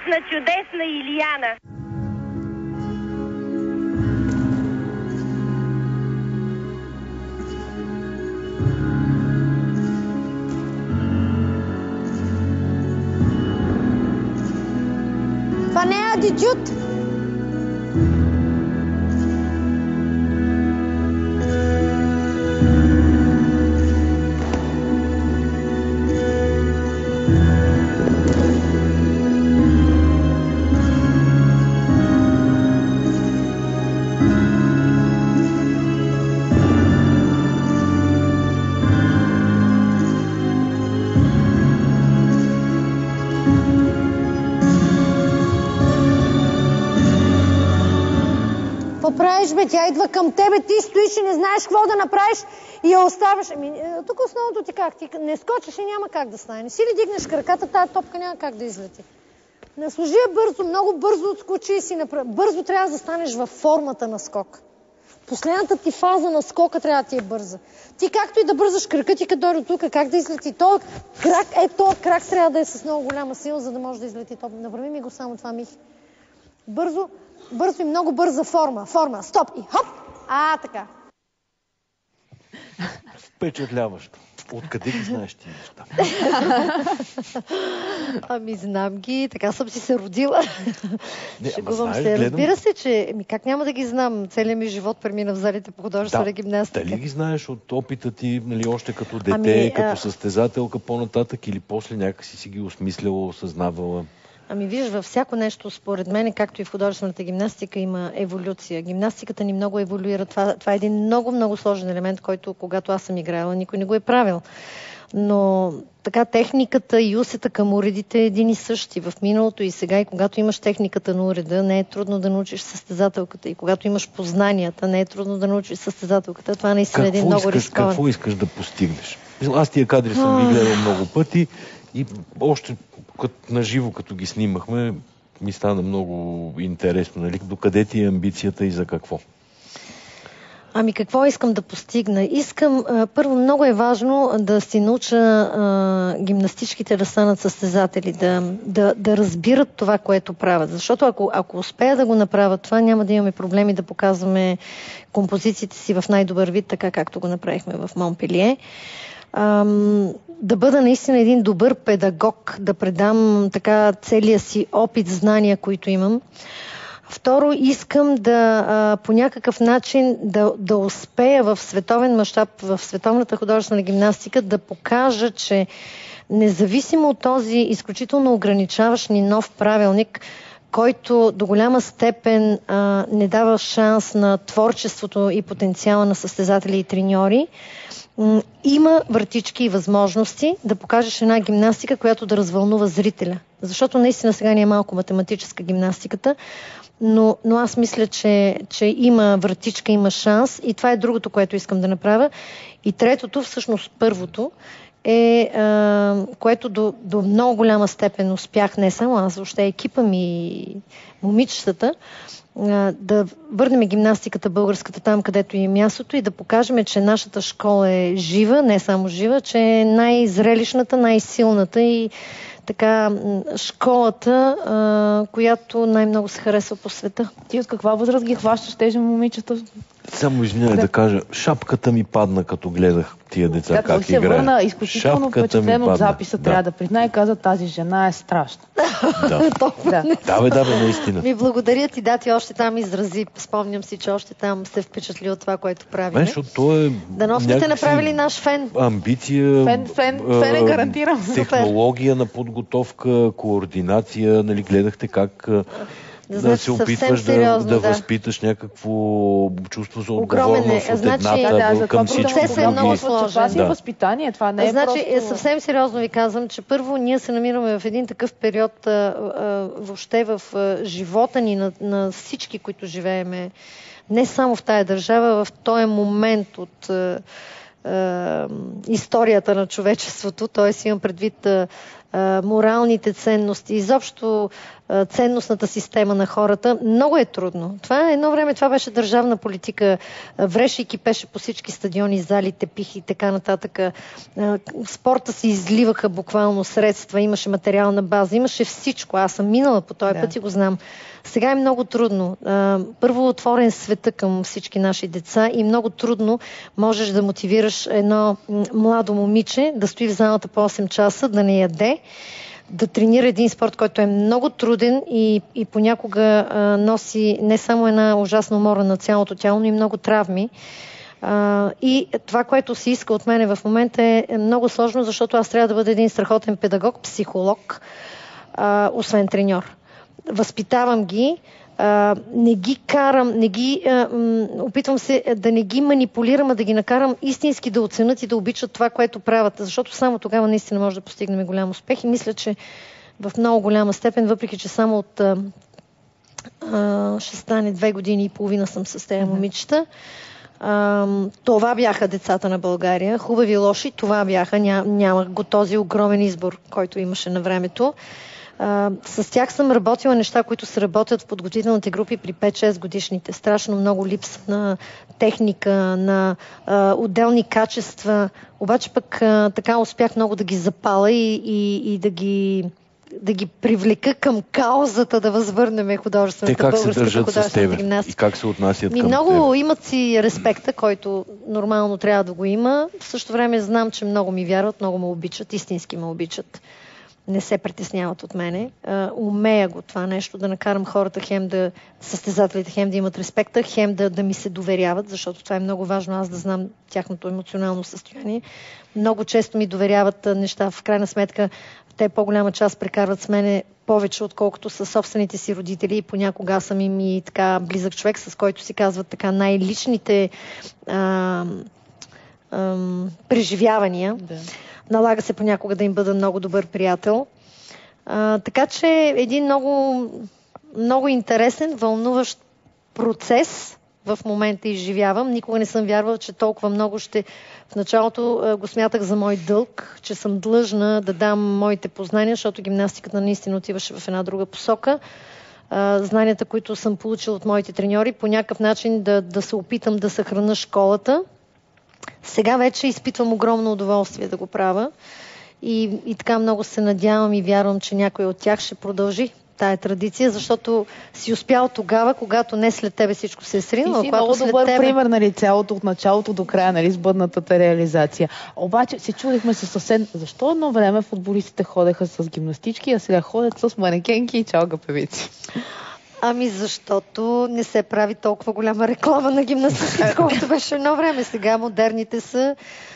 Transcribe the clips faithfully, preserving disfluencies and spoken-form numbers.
чудесна, чудесна Илияна. Това не е адидют. Правиш, бе, тя идва към тебе, ти стоиш и не знаеш какво да направиш и я оставаш. Ами, тук основното ти как? Ти не скочиш и няма как да стане. Не си ли дигнеш краката, тая топка няма как да излети. Наслужи я бързо, много бързо отскочи и си направи. Бързо трябва да станеш във формата на скок. Последната ти фаза на скока трябва да ти е бърза. Ти както и да бързаш крака ти като дойде тук, как да излети. То крак, е, то крак трябва да е с много голяма сила, за да може да излети топ. Направи ми го само това, Михи. Бързо. Бързо и много бърза форма. Форма. Стоп и хоп. А, така. Впечатляващо. Откъде ги знаеш ти неща? Ами знам ги. Така съм си се родила. Не, Шегувам знаеш, се. гледам... Разбира се, че... Ми, как няма да ги знам? Целият ми живот премина в залите по художествена да, гимнастика. Дали ги знаеш от опита ти, нали, още като дете, ами, като а... състезателка по-нататък или после някакси си ги осмисляла, осъзнавала? Ами виж, във всяко нещо, според мен, както и в художествената гимнастика, има еволюция. Гимнастиката ни много еволюира. Това, това е един много, много сложен елемент, който, когато аз съм играла, никой не го е правил. Но така техниката и усета към уредите е един и същи в миналото и сега. И когато имаш техниката на уреда, не е трудно да научиш състезателката. И когато имаш познанията, не е трудно да научиш състезателката. Това наистина е един много рискован. Какво искаш да постигнеш? Аз тия кадри съм ги гледал много пъти и още наживо, като ги снимахме, ми стана много интересно. Нали? Докъде ти е амбицията и за какво? Ами какво искам да постигна? Искам, а, първо, много е важно да си науча а, гимнастичките да станат състезатели, да, да, да разбират това, което правят. Защото ако, ако успея да го направя това, няма да имаме проблеми да показваме композициите си в най-добър вид, така както го направихме в Монпелие. Ам, да бъда наистина един добър педагог, да предам така целия си опит, знания, които имам. Второ, искам да а, по някакъв начин да, да успея в световен мащаб, в световната художествена гимнастика, да покажа, че независимо от този изключително ограничаващ ни нов правилник, който до голяма степен а, не дава шанс на творчеството и потенциала на състезатели и треньори, м- има вратички и възможности да покажеш една гимнастика, която да развълнува зрителя. Защото наистина сега ни е малко математическа гимнастиката, но, но аз мисля, че, че има вратичка, има шанс и това е другото, което искам да направя. И третото, всъщност първото, е, а, което до, до много голяма степен успях, не само аз, въобще екипа ми и момичетата, а, да върнем гимнастиката българската там, където е мястото и да покажем, че нашата школа е жива, не само жива, че е най-зрелищната, най-силната и така школата, а, която най-много се харесва по света. Ти от каква възраст ги хващаш тези момичета? Само извинявай да. да кажа, шапката ми падна, като гледах тия деца да, как се играят. Върна изключително впечатлен от записа, да. трябва да призная и каза, тази жена е страшна. Да, да, да, бе, да, бе, наистина. Ми благодаря ти, да, ти още там изрази. Спомням си, че още там се впечатли от това, което правим. Защото то е дано сте направили наш фен. Амбиция, фен, фен, фен е гарантирам. Технология на подготовка, координация, нали, гледахте как да, да се опитваш сериозно, да, да, да възпиташ някакво чувство за отговорност от значи, едната да, към всички други. Е много сложен. Това си е възпитание, това не е значи, просто... съвсем сериозно ви казвам, че първо ние се намираме в един такъв период а, а, въобще в а, живота ни на, на всички, които живееме, не само в тая държава, в този момент от а, а, историята на човечеството, т.е. имам предвид а, а, моралните ценности, изобщо а, ценностната система на хората. Много е трудно. Това едно време това беше държавна политика. Вреше и кипеше по всички стадиони, зали, тепихи и така нататък. А, спорта се изливаха буквално средства, имаше материална база, имаше всичко. Аз съм минала по този да. път и го знам. Сега е много трудно. Първо отворен света към всички наши деца и много трудно можеш да мотивираш едно младо момиче да стои в залата по осем часа, да не яде, да тренира един спорт, който е много труден и, и понякога а, носи не само една ужасна умора на цялото тяло, но и много травми. А, и това, което се иска от мене в момента е много сложно, защото аз трябва да бъда един страхотен педагог, психолог, а, освен треньор. Възпитавам ги, а, не ги карам, не ги, а, м, опитвам се да не ги манипулирам, а да ги накарам истински да оценят и да обичат това, което правят, защото само тогава наистина може да постигнем голям успех и мисля, че в много голяма степен, въпреки че само от а, а, ще стане две години и половина съм с тези момичета, а, това бяха децата на България, хубави, лоши, това бяха, Ня, нямах го този огромен избор, който имаше на времето. Uh, с тях съм работила неща, които се работят в подготвителните групи при пет-шест годишните. Страшно много липса на техника, на uh, отделни качества. Обаче пък uh, така успях много да ги запала и, и, и да ги да ги привлека към каузата да възвърнем художествената българската художествена гимнастика. И как се отнасят Ми към много теб? Имат си респекта, който нормално трябва да го има. В същото време знам, че много ми вярват, много ме обичат, истински ме обичат. Не се притесняват от мене. А, умея го това нещо, да накарам хората хем да, състезателите хем да имат респекта, хем да, да ми се доверяват, защото това е много важно, аз да знам тяхното емоционално състояние. Много често ми доверяват неща. В крайна сметка, те по-голяма част прекарват с мене повече, отколкото със собствените си родители. И понякога аз съм им и така близък човек, с който си казват така най-личните а, а, преживявания. Да. Налага се понякога да им бъда много добър приятел. А, така че един много, много интересен, вълнуващ процес в момента изживявам. Никога не съм вярвала, че толкова много ще... В началото а, го смятах за мой дълг, че съм длъжна да дам моите познания, защото гимнастиката наистина отиваше в една друга посока. А, знанията, които съм получила от моите треньори, по някакъв начин да, да се опитам да съхраня школата. Сега вече изпитвам огромно удоволствие да го правя и, и така много се надявам и вярвам, че някой от тях ще продължи тая традиция, защото си успял тогава, когато не след тебе всичко се е сринало. Ти си много добър тебе... пример, нали, цялото от началото до края, нали, с бъдната реализация. Обаче се чудихме се съвсем, защо едно време футболистите ходеха с гимнастички, а сега ходят с манекенки и чалга певици? Ами защото не се прави толкова голяма реклама на гимнастика, колкото беше едно време. Сега модерните са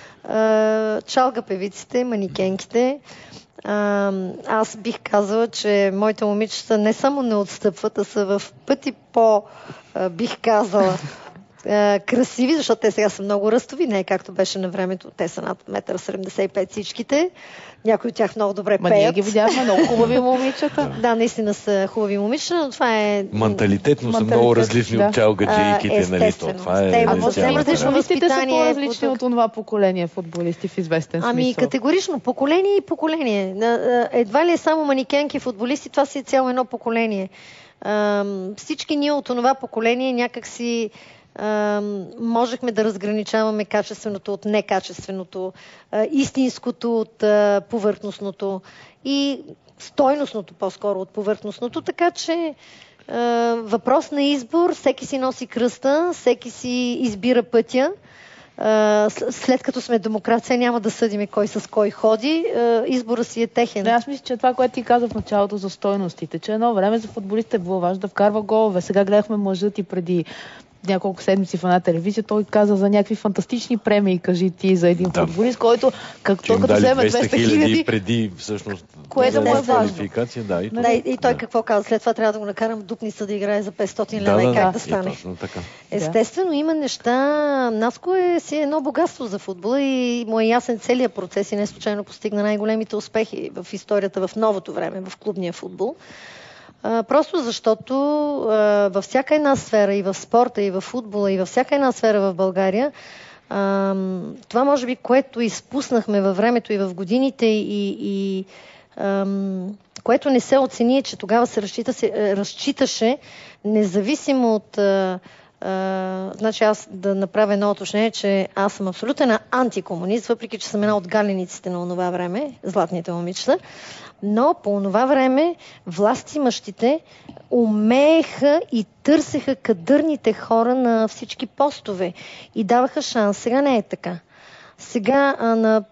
а, чалга певиците, манекенките. А, аз бих казала, че моите момичета не само не отстъпват, а са в пъти по, а, бих казала, а, красиви, защото те сега са много ръстови, не е както беше на времето. Те са над едно седемдесет и пет всичките. Някои от тях много добре Ма пеят. ние ги видяхме, много хубави момичета. Да, наистина са хубави момичета, но това е... Менталитетно са много различни да. От чалгаджийките, нали? Това е... А футболистите са по-различни от това поколение футболисти в известен ами, смисъл. Ами категорично, поколение и поколение. Едва ли е само манекенки футболисти, това си е цяло едно поколение. Всички ние от това поколение някак си Uh, можехме да разграничаваме качественото от некачественото, uh, истинското от uh, повърхностното и стойностното по-скоро от повърхностното, така че uh, въпрос на избор, всеки си носи кръста, всеки си избира пътя. Uh, след като сме демокрация, няма да съдиме кой с кой ходи. Uh, избора си е техен. Да, аз мисля, че това, което ти каза в началото за стойностите, че едно време за футболистите е било важно да вкарва голове. Сега гледахме мъжът и преди няколко седмици в една телевизия, той каза за някакви фантастични премии, кажи ти, за един да. Футболист, който как то като вземе двеста хиляди преди всъщност което му е важно. Да, и, да, и, и той да. Какво каза? След това трябва да го накарам в Дупница да играе за петстотин лева да, и да, как да, да стане. Точно така. Естествено, има неща. Наско е си едно богатство за футбола и му е ясен целият процес и не случайно постигна най-големите успехи в историята в новото време, в клубния футбол. Uh, просто защото uh, във всяка една сфера, и в спорта, и в футбола, и във всяка една сфера в България, uh, това може би, което изпуснахме във времето и в годините, и, и ам, което не се оцени, е, че тогава се, разчита, се разчиташе, независимо от... А, а, значи аз да направя едно уточнение, че аз съм абсолютен антикомунист, въпреки че съм една от галениците на онова време, златните момичета, но по онова време властимащите умееха и търсеха кадърните хора на всички постове и даваха шанс. Сега не е така. Сега а, на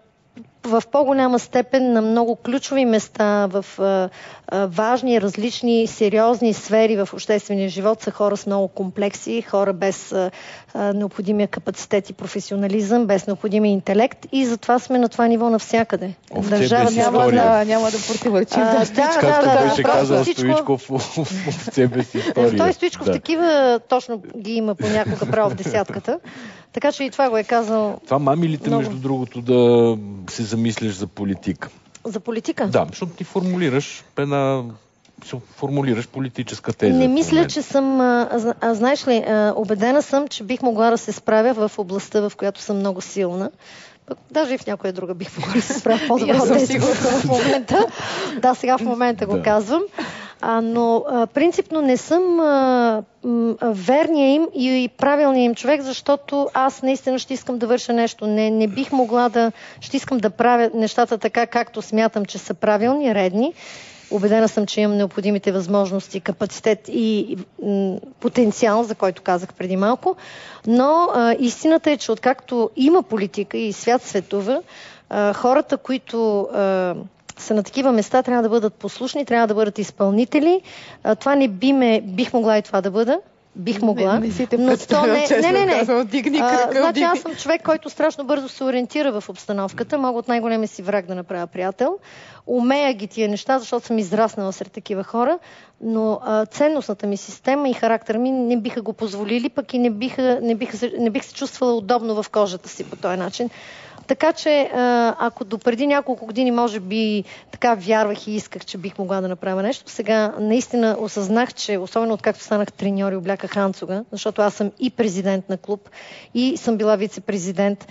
в по-голяма степен на много ключови места, в а, а, важни, различни, сериозни сфери в обществения живот са хора с много комплекси, хора без а, а, необходимия капацитет и професионализъм, без необходимия интелект и затова сме на това ниво навсякъде. Държава няма да, няма да противоречим. Да, да, Както да, да, беше да, казал всичко... Стоичков, овце без история. Той Стоичков да. Такива точно ги има понякога право в десятката. Така че и това го е казал. Това мамилите, много. Между другото, да се замислиш за политика. За политика? Да, защото ти формулираш една... формулираш политическа теза. Не мисля, че съм... А, а, знаеш ли, а, убедена съм, че бих могла да се справя в областта, в която съм много силна. Даже и в някоя друга бих могла да се справя по-добре от тези в момента. Да, сега в момента го да. казвам. А, но а, принципно не съм а, м, верния им и, и правилния им човек, защото аз наистина ще искам да върша нещо. Не, не бих могла да... Ще искам да правя нещата така, както смятам, че са правилни, редни. Убедена съм, че имам необходимите възможности, капацитет и м, потенциал, за който казах преди малко. Но а, истината е, че откакто има политика и свят светува, а, хората, които... А, са на такива места, трябва да бъдат послушни, трябва да бъдат изпълнители. А, това не би ме, бих могла и това да бъда. Бих могла. Не, не си те но то не, не, не, не. Казвам, дигни кръка, а, значи аз съм човек, който страшно бързо се ориентира в обстановката. Мога от най-големия си враг да направя приятел. Умея ги тия неща, защото съм израснала сред такива хора, но а, ценностната ми система и характер ми не биха го позволили, пък и не, биха, не, биха се, не бих се чувствала удобно в кожата си по този начин. Така че, ако допреди няколко години може би така вярвах и исках, че бих могла да направя нещо, сега наистина осъзнах, че особено откакто станах треньор и обляках анцуга, защото аз съм и президент на клуб, и съм била вице-президент,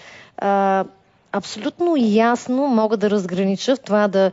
абсолютно ясно мога да разгранича в това да,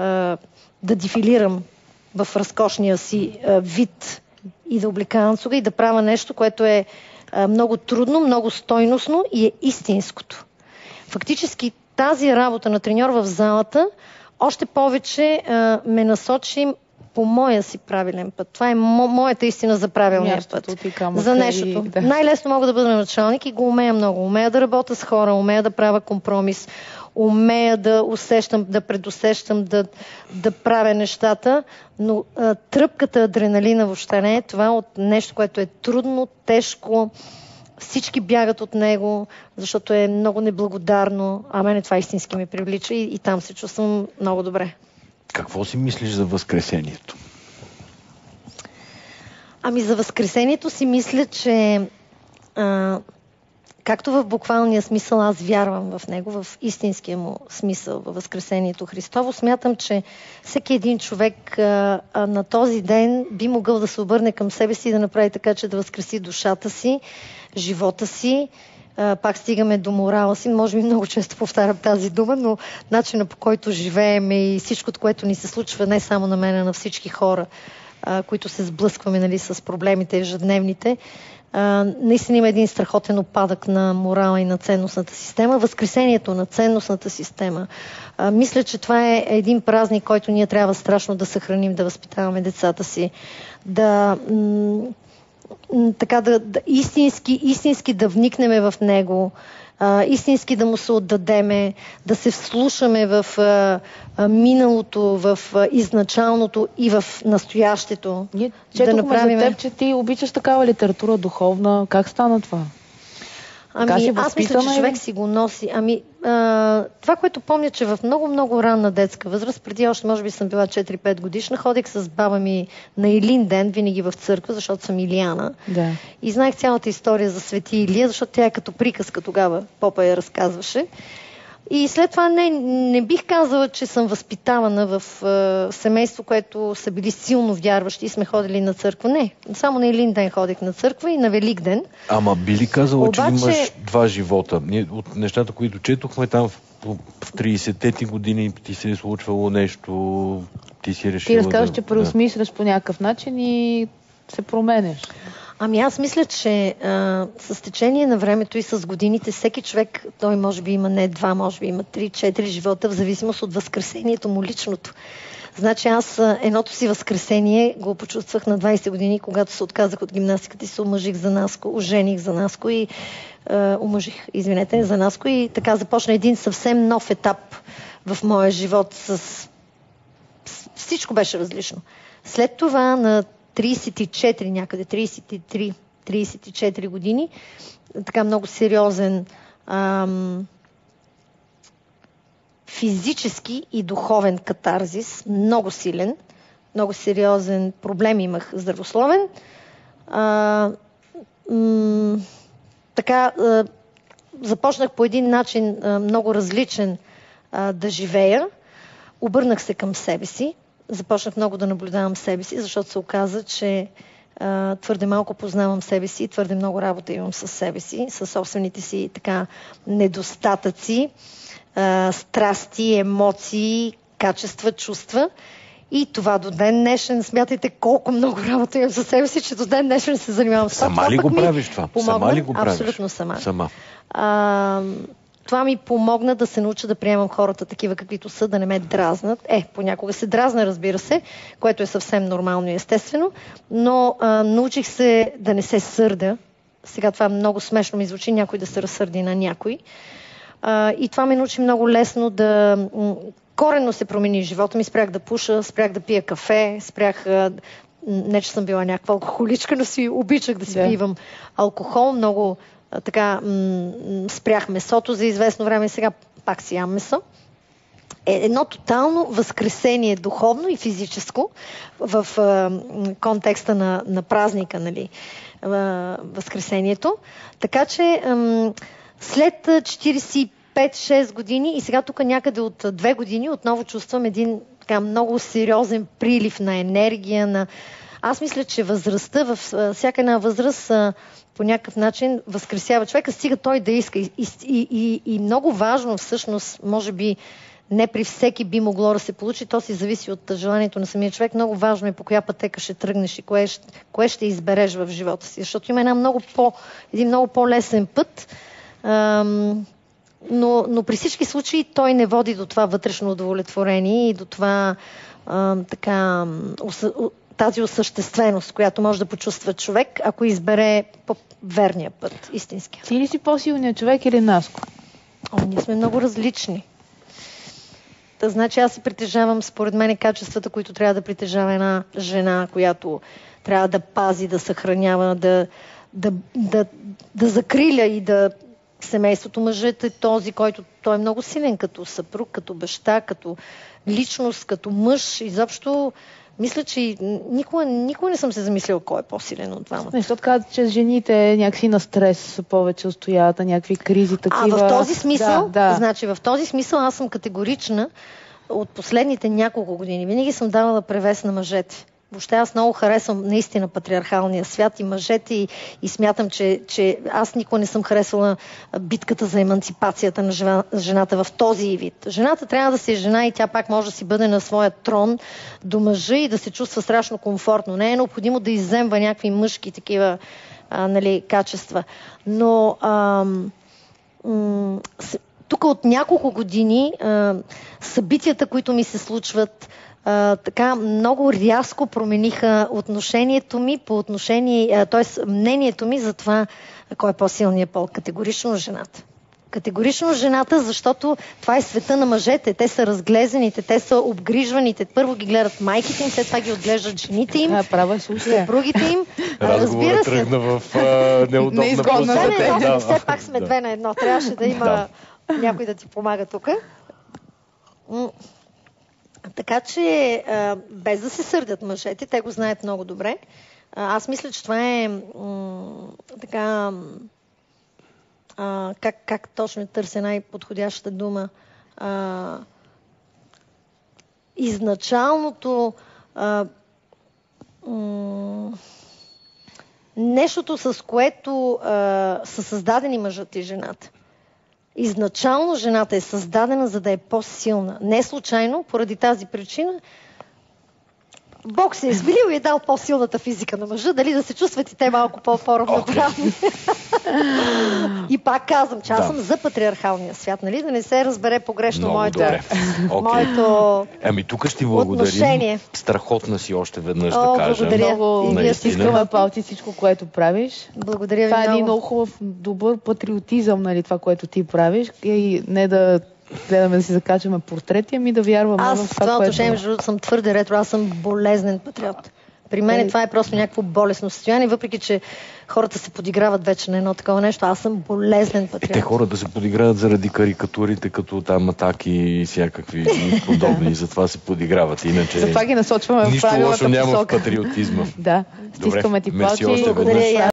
да дефилирам в разкошния си вид и да облека анцуга и да правя нещо, което е много трудно, много стойностно и е истинското. Фактически тази работа на треньор в залата още повече а, ме насочи по моя си правилен път. Това е мо- моята истина за правилния Мястото път. Камъка за нещото. И, да. Най-лесно мога да бъда началник и го умея много. Умея да работя с хора, умея да правя компромис, умея да усещам, да предусещам, да, да правя нещата, но а, тръпката адреналина въобще не е това от нещо, което е трудно, тежко. Всички бягат от него, защото е много неблагодарно, а мене това истински ме привлича и, и там се чувствам много добре. Какво си мислиш за Възкресението? Ами за Възкресението си мисля, че а, както в буквалния смисъл аз вярвам в него, в истинския му смисъл, във Възкресението Христово, смятам, че всеки един човек а, а, на този ден би могъл да се обърне към себе си и да направи така, че да възкреси душата си, живота си. А, пак стигаме до морала си. Може би много често повтарям тази дума, но начина, по който живеем и всичкото, което ни се случва не само на мен, а на всички хора, а, които се сблъскваме, нали, с проблемите ежедневните, а, наистина има един страхотен опадък на морала и на ценностната система. Възкресението на ценностната система. А, мисля, че това е един празник, който ние трябва страшно да съхраним, да възпитаваме децата си, да... М- така да, да истински, истински да вникнеме в него, а, истински да му се отдадеме, да се вслушаме в а, а, миналото, в а, изначалното и в настоящето. Ние четохме да направим... за теб, че ти обичаш такава литература духовна. Как стана това? Ами, аз мисля, че човек си го носи. Ами, а, това, което помня, че в много-много ранна детска възраст, преди още, може би съм била четири-пет годишна, ходих с баба ми на Илин ден, винаги в църква, защото съм Илияна. Да. И знаех цялата история за Свети Илия, защото тя е като приказка тогава, попа я разказваше. И след това не, не бих казала, че съм възпитавана в е, семейство, което са били силно вярващи и сме ходили на църква. Не, само на Илин ден ходих на църква и на Велик ден. Ама би ли казала, Обаче... че имаш два живота? Ние, от нещата, които четохме там, в трийсетте ти години ти се е случвало нещо, ти си решила Ти разказваш, да... че преосмисляш да. по някакъв начин и се променеш. Ами аз мисля, че а, с течение на времето и с годините всеки човек, той може би има не два, може би има три-четири живота, в зависимост от възкресението му личното. Значи аз едното си възкресение го почувствах на двайсет години, когато се отказах от гимнастиката и се омъжих за Наско, ожених за Наско и е, омъжих, извинете, за Наско и така започна един съвсем нов етап в моя живот. С... с... Всичко беше различно. След това на трийсет и четири, някъде трийсет и три трийсет и четири години, така много сериозен ам, физически и духовен катарзис, много силен, много сериозен проблем имах здравословен. А, м- така а, започнах по един начин а, много различен а, да живея. Обърнах се към себе си. Започнах много да наблюдавам себе си, защото се оказа, че а, твърде малко познавам себе си, твърде много работа имам със себе си, със собствените си така недостатъци, а, страсти, емоции, качества, чувства. И това до ден днешен, смятайте колко много работа имам със себе си, че до ден днешен се занимавам с това. Сама ли го правиш това? Помогна. Сама ли го правиш? Абсолютно сама. Сама. А, това ми помогна да се науча да приемам хората такива каквито са, да не ме дразнат. Е, понякога се дразна, разбира се, което е съвсем нормално и естествено, но а, научих се да не се сърда. Сега това много смешно ми звучи, някой да се разсърди на някой. А, и това ме научи много лесно да... Коренно се промени живота ми, спрях да пуша, спрях да пия кафе, спрях... Не, че съм била някаква алкохоличка, но си обичах да си да. пивам алкохол. Много така м- спрях месото за известно време, сега пак си ям месо. Е едно тотално възкресение, духовно и физическо, в а, контекста на, на празника, нали, а, възкресението. Така че ам, след четирийсет и пет-шест години и сега тук някъде от две години отново чувствам един така много сериозен прилив на енергия. На... Аз мисля, че възрастта, във всяка една възраст по някакъв начин възкресява човека, стига той да иска. И, и, и, и много важно всъщност, може би не при всеки би могло да се получи, то си зависи от желанието на самия човек. Много важно е по коя пътека ще тръгнеш и кое, кое ще избереш в живота си. Защото има една много по, един много по-лесен път, ам, Но, но при всички случаи той не води до това вътрешно удовлетворение и до това а, така, тази осъщественост, която може да почувства човек, ако избере по-верния път, истинския. Ти ли си по-силният човек или Наско? О, ние сме много различни. Та, значи аз си притежавам, според мен, качествата, които трябва да притежава една жена, която трябва да пази, да съхранява, да, да, да, да закриля и да семейството. Мъжът е този, който той е много силен като съпруг, като баща, като личност, като мъж. Изобщо мисля, че никога, никога не съм се замислила кой е по-силен от двамата. Не, защото казват, че жените някакси на стрес повече устояват, на някакви кризи такива. А в този смисъл, да, да. значи в този смисъл аз съм категорична от последните няколко години. Винаги съм давала превес на мъжете. Въобще аз много харесвам наистина патриархалния свят и мъжете и, и смятам, че, че аз никога не съм харесвала битката за еманципацията на жена, жената в този вид. Жената трябва да се е жена и тя пак може да си бъде на своя трон до мъжа и да се чувства страшно комфортно. Не е необходимо да изземва някакви мъжки такива а, нали, качества. Но ам, м- тук от няколко години а, събитията, които ми се случват, Uh, така много рязко промениха отношението ми по отношение, т.е. мнението ми за това кой е по-силният пол. Категорично жената. Категорично жената, защото това е света на мъжете. Те са разглезените, те са обгрижваните. Първо ги гледат майките им, след това ги отглеждат жените им, а, права, съпругите им. Разговорът тръгна в uh, неудобна позиция. Да, все пак сме да. две на едно. Трябваше да има да. някой да ти помага тук. Така че, а, без да се сърдят мъжете, те го знаят много добре. А, аз мисля, че това е м- така... А, как, как точно търся най-подходящата дума? А, изначалното... А, м- нещото, с което а, са създадени мъжът и жената. изначално жената е създадена, за да е по-силна. Не случайно, поради тази причина, Бог се е свилил и е дал по-силната физика на мъжа, дали да се чувстват и те малко по-равноправни. Okay. И пак казвам, че аз да. съм за патриархалния свят, нали? Да не се разбере погрешно много моето, okay. моето Ами тук ще благодарим. Отношение. Страхотна си още веднъж О, да кажа. Благодаря. Много искаме палци всичко, което правиш. Благодаря ви това много. Това е един много хубав, добър патриотизъм, нали, това, което ти правиш. И не да гледаме да си закачаме портрети, ами да вярваме аз в това, това което... Аз отношение, между съм твърде ретро, аз съм болезнен патриот. При мен е, това е просто някакво болесно състояние, въпреки че хората се подиграват вече на едно такова нещо. Аз съм болезнен патриот. Е, те хората се подиграват заради карикатурите, като там атаки и всякакви подобни. Затова се подиграват. Иначе... Затова ги насочваме в нищо правилната лошо няма посока. В патриотизма. Да, стискаме ти палци. Благодаря.